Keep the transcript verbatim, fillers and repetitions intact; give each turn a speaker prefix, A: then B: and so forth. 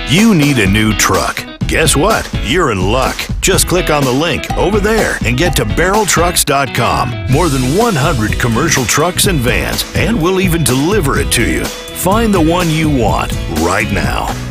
A: You need a new truck. Guess what? You're in luck. Just click on the link over there and get to Barrel Trucks dot com. More than one hundred commercial trucks and vans, and we'll even deliver it to you. Find the one you want right now.